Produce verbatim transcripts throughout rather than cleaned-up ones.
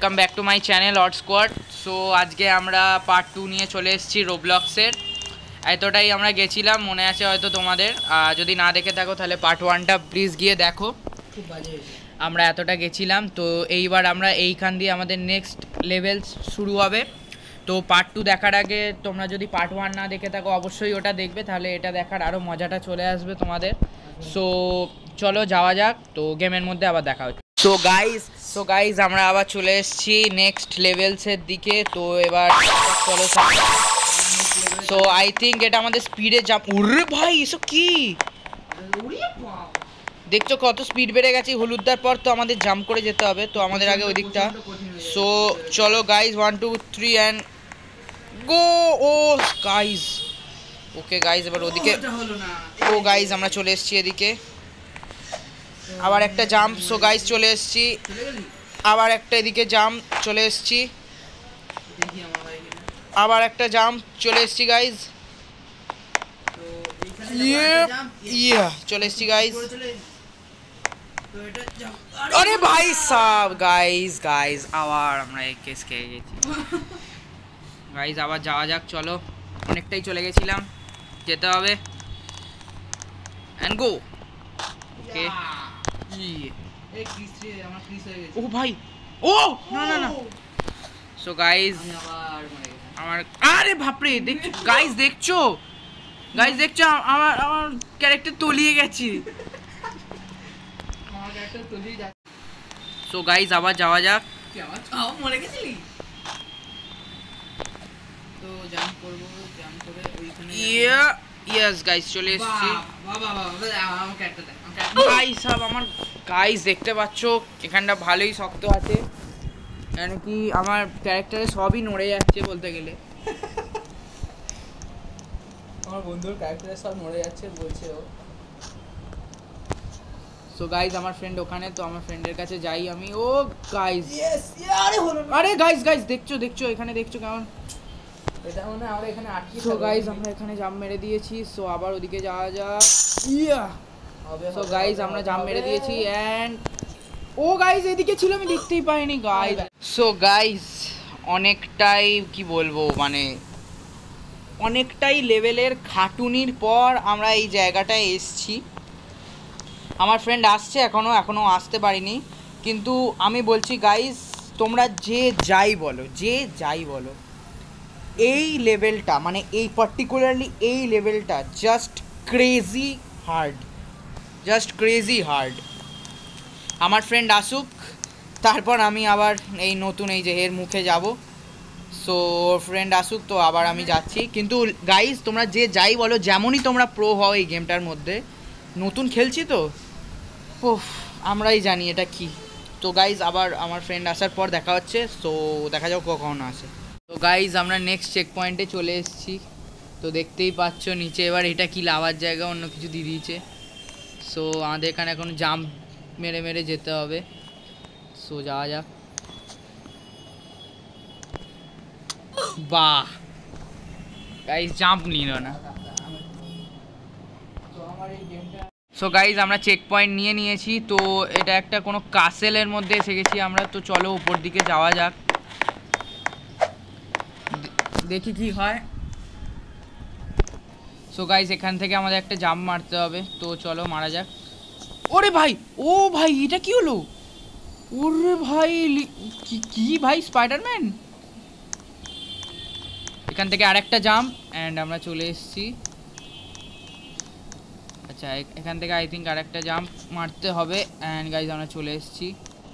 Welcome back to my channel odd squad. So আজকে আমরা part two নিয়ে চলে এসেছি রোবলক্সের। এতটাই আমরা গেছিলাম, মনে আছে হয়তো তোমাদের, যদি না দেখে থাকো তাহলে পার্ট ওয়ানটা প্লিজ গিয়ে দেখো। খুব বাজে আমরা এতটা গেছিলাম। তো এইবার আমরা এইখান দিয়ে আমাদের নেক্সট লেভেল শুরু হবে। তো পার্ট টু দেখার আগে তোমরা যদি পার্ট ওয়ান না দেখে থাকো অবশ্যই ওটা দেখবে, তাহলে এটা দেখার আরও মজাটা চলে আসবে তোমাদের। সো চলো যাওয়া যাক, তো গেমের মধ্যে আবার দেখা হচ্ছে। সো গাইজ সো গাইজ আমরা আবার চলে এসেছি নেক্সট লেভেলসের দিকে। তো এবার চলো, সো আই থিঙ্ক এটা আমাদের স্পিডে জাম্প। ওরে ভাই এসব কি দেখছো, কত স্পিড বেড়ে গেছে হলুদদার পর। তো আমাদের জাম্প করে যেতে হবে, তো আমাদের আগে ওই দিকটা। সো চলো guys, one two three and go. ও গাইজ, ওকে গাইজ এবার ওদিকে। ও গাইজ আমরা চলে এসেছি এদিকে, আবার একটা জাম্প। সো গাইজ চলে এসেছি, আবার একটা এদিকে জাম্প চলে এসেছি, আবার একটা জাম্প চলে এসেছি গাইজ। ইয়া চলে এসেছি গাইজ। আরে ভাই সাব গাইজ গাইজ আবার আমরা এক কেস খেয়ে গেছি গাইজ। আবার যাওয়া যাক, চলো অনেকটাই চলে গেছিলাম, যেতে হবে। And go. ওকে ও ভাই, ও না না না। সো গাইজ আমার, আরে বাপরে দেখছো গাইজ, দেখছো গাইজ দেখছো আমার আমার ক্যারেক্টার তলিয়ে গেছে। সো গাইজ আবার যাওয়া যাক। মরে গেছিলি তো জাম্প করব, জাম্প করে ওইখানে। ইয়া ইয়েস গাইজ চলে এসেছি। বাবা বাবা আমার ক্যারেক্টার দেখ গাইজ। সব আমার গাইজ দেখতে পাচ্ছ এখানটা ভালোই শক্ত আছে, মানে কি আমার ক্যারেক্টারে সবই নড়ে যাচ্ছে বলতে গেলে। আমার বন্ধুর ক্যারেক্টারে সব নড়ে যাচ্ছে বলছে ও। সো গাইজ আমার ফ্রেন্ড ওখানে, তো আমার ফ্রেন্ডের কাছে যাই আমি। ও গাইজ আরে হলো, আরে গাইজ গাইজ দেখছো দেখছো এখানে দেখছো কেমন এটা মনে আমরা এখানে আটকে। সো গাইজ আমরা এখানে জাম্প মেরে দিয়েছি। সো আবার ওদিকে যাওয়া যাক। ইয়া সো গাইজ আমরা জাম্প মেরে দিয়েছি এন্ড ও গাইজ এদিকে ছিল, আমি দেখতেই পাইনি গাইজ। সো গাইজ অনেকটাই কি বলবো, মানে অনেকটাই লেভেলের খাটুনির পর আমরা এই জায়গাটায় এসছি। আমার ফ্রেন্ড আসছে এখনও এখনও আসতে পারিনি, কিন্তু আমি বলছি গাইজ তোমরা যে যাই বলো যে যাই বলো এই লেভেলটা, মানে এই পার্টিকুলারলি এই লেভেলটা just crazy hard, just crazy hard. আমার ফ্রেন্ড আসুক, তারপর আমি আবার এই নতুন এই যে এর মুখে যাব। সো ফ্রেন্ড আসুক, তো আবার আমি যাচ্ছি। কিন্তু গাইজ তোমরা যে যাই বলো, যেমনই তোমরা প্রো হও এই গেমটার মধ্যে, নতুন খেলছি তো ওফ আমরাই জানি এটা কি। তো গাইজ আবার আমার ফ্রেন্ড আসার পর দেখা হচ্ছে। সো দেখা যাক কখন আসে। তো গাইজ আমরা নেক্সট চেক পয়েন্টে চলে এসেছি। তো দেখতেই পাচ্ছ নিচে এবার এটা কি লাভার জায়গা, অন্য কিছু দিয়ে দিয়েছে। সো আমাদের এখানে এখন জাম্প মেরে মেরে যেতে হবে। সো যাওয়া যাক। বাহ গাইজ জাম্প নিল না। সো গাইজ আমরা চেক পয়েন্ট নিয়ে নিয়েছি। তো এটা একটা কোনো কাসেলের মধ্যে এসে গেছি আমরা। তো চলো উপর দিকে যাওয়া যাক, দেখি কি হয়। সো গাইজ এখান থেকে আমাদের একটা জাম্প মারতে হবে, তো চলো মারা যাক। ওরে ভাই, ও ভাই এটা কি হলো? ওরে ভাই কি কি ভাই স্পাইডারম্যান। এখান থেকে আরেকটা জাম্প অ্যান্ড আমরা চলে এসেছি। আচ্ছা এখান থেকে আই থিঙ্ক আরেকটা জাম্প মারতে হবে অ্যান্ড গাইজ আমরা চলে এসেছি।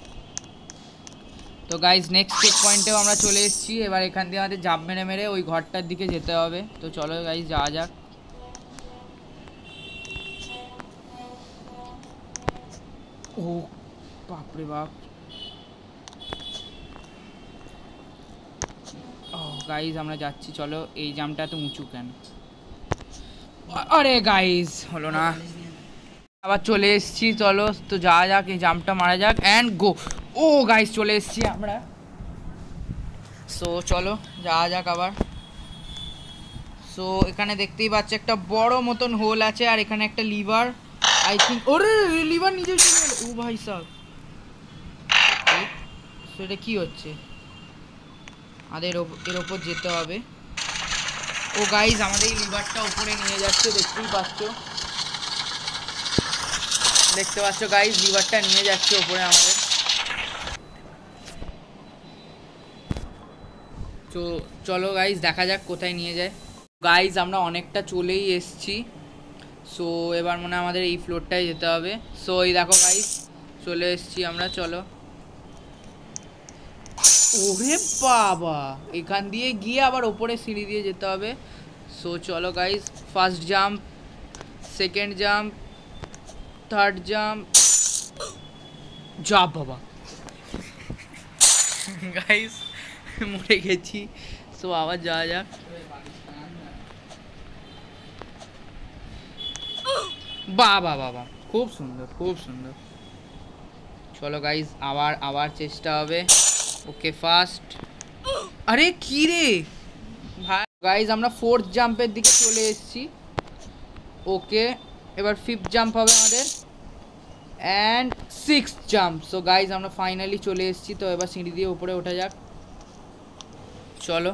তো গাইজ নেক্সট চেক পয়েন্টেও আমরা চলে এসেছি। এবার এখান থেকে আমাদের জাম্প মেরে মেরে ওই ঘরটার দিকে যেতে হবে। তো চলো গাইজ যাওয়া যাক। ও বাপরে বাপ, ও গাইজ আমরা যাচ্ছি। চলো এই জাম্পটা তো উঁচু কেন? আরে গাইজ হলো না, আবার চলে এসেছি। চলো তো যাওয়া যাক, এই জাম্পটা মারা যাক অ্যান্ড গো। ও গাইজ চলে এসেছি আমরা। সো চলো যাওয়া যাক আবার। সো এখানে দেখতেই পাচ্ছ একটা বড় মতন হোল আছে, আর এখানে একটা লিভার আই থিঙ্ক। ওরে লিভার নিজে ও ভাই সাব। সো এটা কি হচ্ছে? আমাদের এর ওপর যেতে হবে। ও গাইজ আমাদের এই লিভারটা উপরে নিয়ে যাচ্ছে, দেখতেই পাচ্ছ দেখতে পাচ্ছ গাইজ লিভারটা নিয়ে যাচ্ছে উপরে আমাদের। তো চলো গাইজ দেখা যাক কোথায় নিয়ে যায়। গাইজ আমরা অনেকটা চলেই এসছি। সো এবার মনে হয় আমাদের এই ফ্লোরটায় যেতে হবে। সো এই দেখো গাইজ চলে এসছি আমরা, চলো। ওরে বাবা, এখান দিয়ে গিয়ে আবার ওপরে সিঁড়ি দিয়ে যেতে হবে। সো চলো guys, first jump, second jump, third jump, jump বাবা গাইজ মরে গেছি। সো আবার যাওয়া যাক। বাবা বাবা খুব সুন্দর খুব সুন্দর। চলো গাইজ আবার আবার চেষ্টা হবে। ওকে ফার্স্ট, আরে কি রে ভাই। গাইজ আমরা ফোর্থ জাম্পের দিকে চলে এসেছি। ওকে এবার ফিফথ জাম্প হবে আমাদের, and six jump. So guys আমরা ফাইনালি চলে এসেছি। তো এবার সিঁড়ি দিয়ে উপরে ওঠা যাক, চলো।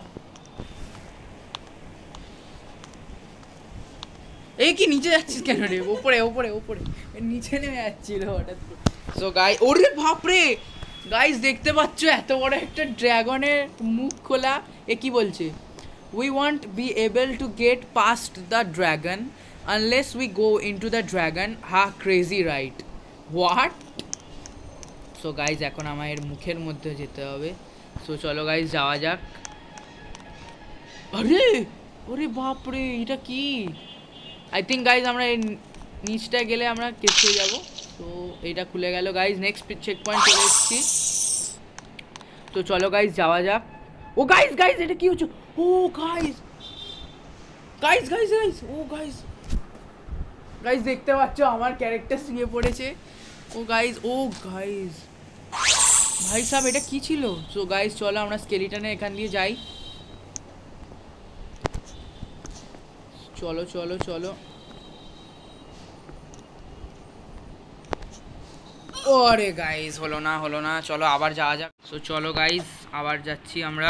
এই কি নিচে যাচ্ছিস কেন রে? উপরে উপরে উপরে নিচে নেমে যাচ্ছিল হঠাৎ করে। সো গাই, ওরে বাপরে গাইজ দেখতে পাচ্ছ এত বড় একটা ড্রাগনের মুখ খোলা। এ কি বলছে? We won't be able to get past the dragon unless we go into the dragon, ha crazy right, what? So guys এখন আমার এর মুখের মধ্যে যেতে হবে। সো চলো গাইজ যাওয়া যাক। আরে ওরে বাপরে এটা কি? আই থিঙ্ক গাইজ আমরা এই নিচটা গেলে আমরা কেস হয়ে যাবো। তো এইটা খুলে গেল গাইজ, নেক্সট চেক পয়েন্ট চলে এসেছি। তো চলো গাইজ যাওয়া যাক। ও গাইজ গাইজ এটা কি হচ্ছে? ও গাইজ গাইজ গাইজ গাইজ ও গাইজ গাইজ দেখতে পাচ্ছ আমার ক্যারেক্টার শুয়ে পড়েছে। ও গাইজ ও গাইজ ভাই সাহেব এটা কি ছিল? সো গাইজ চলো আমরা স্কেলিটনে এখান দিয়ে যাই। চলো চলো চলো। ওরে গাইজ হলো না হলো না, চলো আবার যাওয়া যাক। সো চলো গাইজ আবার যাচ্ছি আমরা।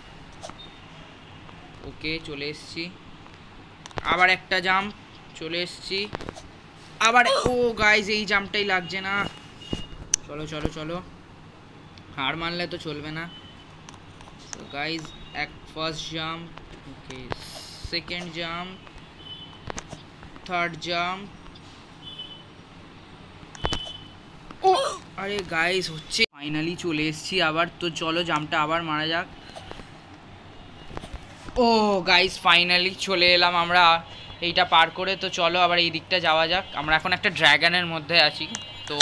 ওকে চলে এসছি, আবার একটা জাম্প, চলে এসছি আবার। ও গাইজ এই জাম্পটাই লাগছে না। চলো চলো চলো, হার মানলে তো চলবে না। তো গাইজ এক first jump, okay second jump, third jump. ও আরে গাইস হচ্ছে, ফাইনালি চলে এসেছি আবার। তো চলো জাম্পটা আবার মারা যাক। ও গাইস ফাইনালি চলে এলাম আমরা এইটা পার করে। তো চলো আবার এই দিকটা যাওয়া যাক। আমরা এখন একটা ড্রাগনের মধ্যে আছি। তো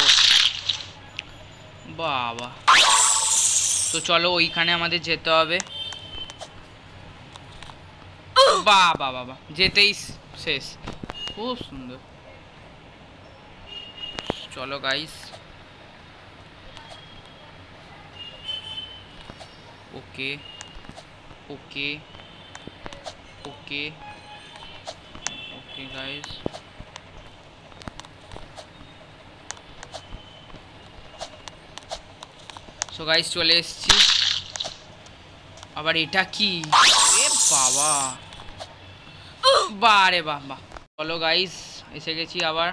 বাবা, তো চলো ওইখানে আমাদের যেতে হবে। বাবা বাবা যেতেই শেষ, খুব সুন্দর। চলো guys, okay okay okay okay guys. So guys চলে এসেছি আবার। এটা কি? এ বাবা, বারে বাবা। চলো গাইস এসে গেছি আবার।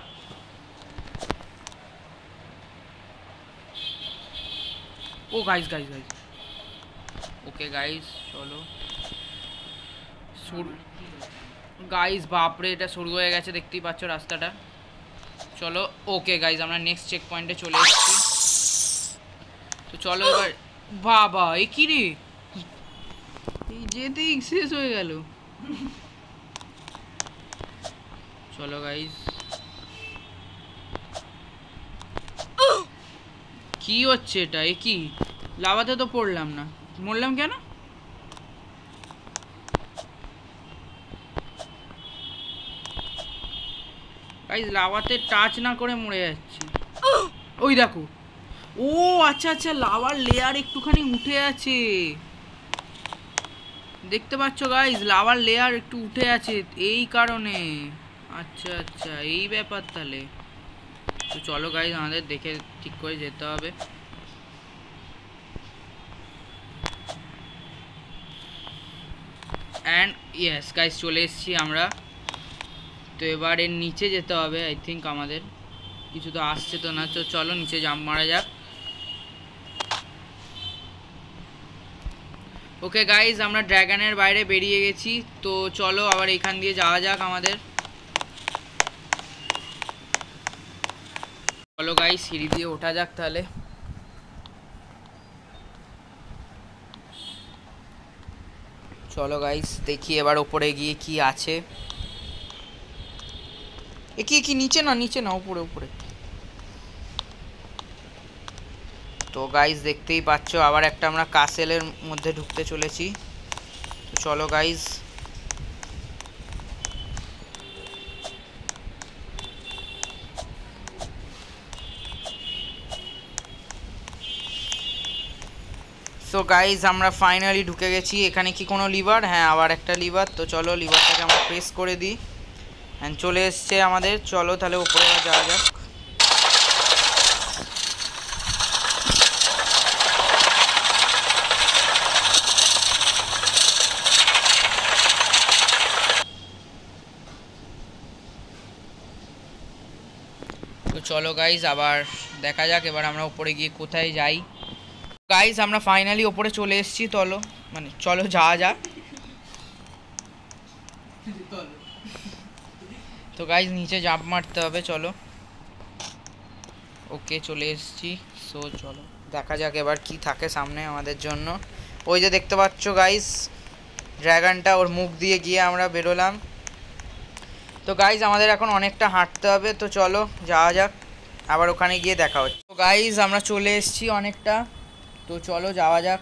ও guys guys guys okay guys চলো। গাইস বাপরে এটা শুরু হয়ে গেছে, দেখতেই পাচ্ছ রাস্তাটা। চলো ওকে গাইস আমরা নেক্সট চেক পয়েন্টে চলে এসেছি। তো চলো এবার। বাবা এ কি রে, এই যেতেই শেষ হয়ে গেল। চলো গাইস, কি হচ্ছে এটা? এ কি? লাভাতে তো পড়লাম না, মরলাম কেন? গাইস লাভাতে টাচ না করে মরে যাচ্ছি। ওই দেখো, ও আচ্ছা আচ্ছা লাভার লেয়ার একটুখানি উঠে আছে, দেখতে পাচ্ছ গাইস লাভার লেয়ার একটু উঠে আছে এই কারণে। আচ্ছা আচ্ছা এই ব্যাপার তাহলে। তো চলো গাইস আমাদের দেখে ঠিক করে যেতে হবে। অ্যান্ড ইয়েস গাইস চলে এসেছি আমরা। তো এবার এর নিচে যেতে হবে আই থিঙ্ক আমাদের, কিছু তো আসছে তো না, তো চলো নিচে জাম্প মারা যাক। ওকে গাইজ আমরা ড্র্যাগনের বাইরে বেরিয়ে গেছি, তো চলো আবার এখান দিয়ে যাওয়া যাক আমাদের। চলো গাইজ সিঁড়ি দিয়ে ওঠা যাক তাহলে। চলো গাইজ দেখি এবার ওপরে গিয়ে কি আছে। এ কি কি নিচে না, নিচে না, উপরে উপরে। তো গাইজ দেখতেই পাচ্ছ আবার একটা আমরা কাসেলের মধ্যে ঢুকতে চলেছি। তো চলো গাইজ সো গাইজ আমরা ফাইনালি ঢুকে গেছি। এখানে কি কোনো লিভার? হ্যাঁ আবার একটা লিভার। তো চলো লিভারটাকে আমরা প্রেস করে দিই অ্যান্ড চলে এসছে আমাদের। চলো তাহলে উপরে যাওয়া যাক। তো চলো গাইজ আবার দেখা যাক এবার আমরা উপরে গিয়ে কোথায় যাই। গাইজ আমরা ফাইনালি ওপরে চলে এসেছি। চলো মানে চলো যাওয়া যাক। তো গাইজ নিচে জাম্প মারতে হবে, চলো। ওকে চলে এসেছি। সো চলো দেখা যাক এবার কি থাকে সামনে আমাদের জন্য। ওই যে দেখতে পাচ্ছ গাইজ ড্র্যাগনটা, ওর মুখ দিয়ে গিয়ে আমরা বেরোলাম। তো গাইজ আমাদের এখন অনেকটা হাঁটতে হবে, তো চলো যাওয়া যাক, আবার ওখানে গিয়ে দেখা হচ্ছে। তো গাইজ আমরা চলে এসেছি অনেকটা, তো চলো যাওয়া যাক।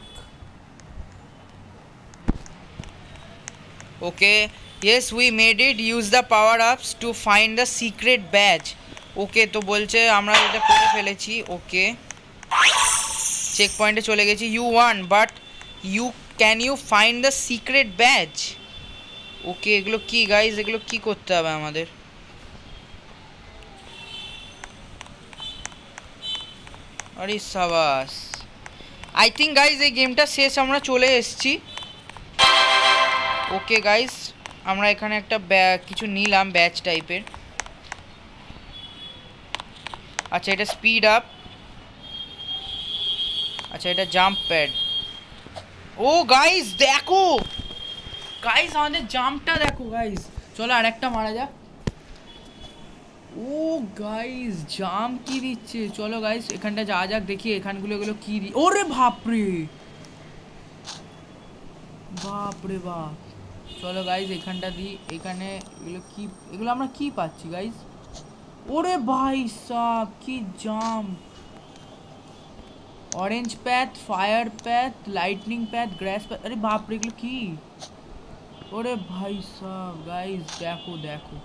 Okay yes we made it, use the power ups to find the secret badge. Okay তো বলছে আমরা এটা করে ফেলেছি। ওকে চেক পয়েন্টে চলে গেছি। You won but you can you find the secret badge. Okay এগুলো কি গাইজ, এগুলো কি করতে হবে আমাদের? আরে সাবাস, আই থিঙ্ক গাইজ এই গেমটা শেষ, আমরা চলে এসেছি। ওকে গাইজ আমরা এখানে একটা কিছু নিলাম ব্যাচ টাইপের। আচ্ছা এটা স্পিড আপ, আচ্ছা এটা জাম্প প্যাড। ও গাইজ দেখো গাইজ আমাদের জাম্পটা দেখো গাইজ। চলো আর একটা মারা যাক। ও গাইজ জাম্প কি দিচ্ছে। চলো গাইজ এখানটা যাওয়া যাক, দেখি এখানগুলো এগুলো কি দি। ওরে বাপরে বাপরে বাপ। চলো গাইজ এখানটা দিই। এখানে এগুলো কি, এগুলো আমরা কি পাচ্ছি গাইজ? ওরে ভাই সাব কি jump. Orange path, fire path, lightning path, grass path. আরে বাপরে এগুলো কি? ওরে ভাই সাব গাইজ দেখো দেখো।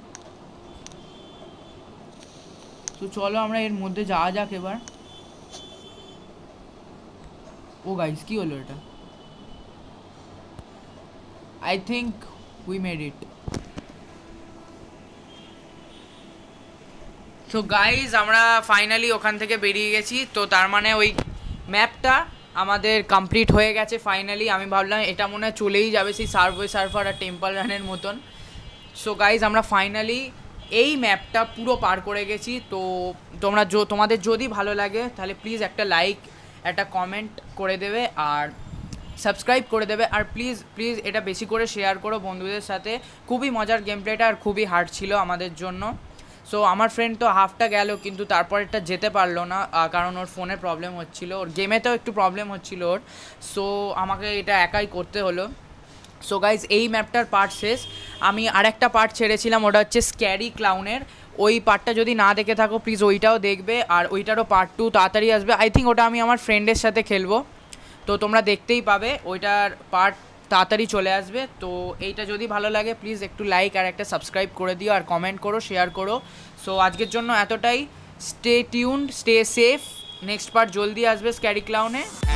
তো চলো আমরা এর মধ্যে যাওয়া যাক এবার। ও গাইজ কি হলো এটা? I think we made it. তো গাইজ আমরা ফাইনালি ওখান থেকে বেরিয়ে গেছি। তো তার মানে ওই ম্যাপটা আমাদের কমপ্লিট হয়ে গেছে ফাইনালি। আমি ভাবলাম এটা মনে হয় চলেই যাবে সেই সার্ভে সার্ভার আর টেম্পল রানের মতন। সো গাইজ আমরা ফাইনালি এই ম্যাপটা পুরো পার করে গেছি। তো তোমরা তোমাদের যদি ভালো লাগে তাহলে প্লিজ একটা লাইক একটা কমেন্ট করে দেবে আর সাবস্ক্রাইব করে দেবে। আর প্লিজ প্লিজ এটা বেশি করে শেয়ার করো বন্ধুদের সাথে। খুবই মজার গেম প্লেটা আর খুবই হার্ড ছিল আমাদের জন্য। সো আমার ফ্রেন্ড তো হাফটা গেল কিন্তু তারপর এটা যেতে পারলো না, কারণ ওর ফোনে প্রবলেম হচ্ছিলো, ওর গেমেতেও একটু প্রবলেম হচ্ছিলো ওর। সো আমাকে এটা একাই করতে হলো। সো গাইজ এই ম্যাপটার পার্ট শেষ। আমি আরেকটা পার্ট ছেড়েছিলাম, ওটা হচ্ছে স্ক্যারি ক্লাউনের। ওই পার্টটা যদি না দেখে থাকো প্লিজ ওইটাও দেখবে, আর ওইটারও পার্ট টু তাড়াতাড়ি আসবে। আই থিঙ্ক ওটা আমি আমার ফ্রেন্ডের সাথে খেলবো, তো তোমরা দেখতেই পাবে, ওইটার পার্ট তাড়াতাড়ি চলে আসবে। তো এইটা যদি ভালো লাগে প্লিজ একটু লাইক আর একটা সাবস্ক্রাইব করে দিও আর কমেন্ট করো, শেয়ার করো। সো আজকের জন্য এতটাই। Stay tuned, stay safe. Next part জলদি আসবে স্ক্যারি ক্লাউনে।